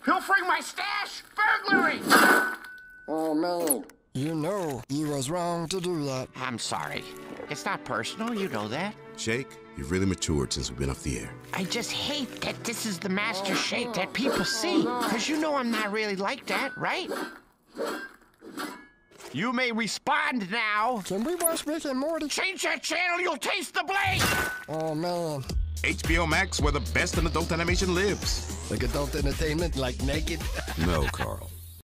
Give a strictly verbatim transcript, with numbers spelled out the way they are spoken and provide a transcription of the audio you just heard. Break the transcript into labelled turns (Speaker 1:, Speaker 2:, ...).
Speaker 1: Pilfering my stash! Burglary!
Speaker 2: Oh, man. You know you was wrong to do that.
Speaker 1: I'm sorry. It's not personal, you know that.
Speaker 3: Shake, you've really matured since we've been off the air.
Speaker 1: I just hate that this is the master Shake that people see. Because you know I'm not really like that, right? You may respond now.
Speaker 2: Can we watch Rick and Morty?
Speaker 1: Change that channel, you'll taste the blade!
Speaker 2: Oh, man.
Speaker 3: H B O Max, where the best in adult animation lives.
Speaker 2: Like adult entertainment, like naked?
Speaker 3: No, Carl.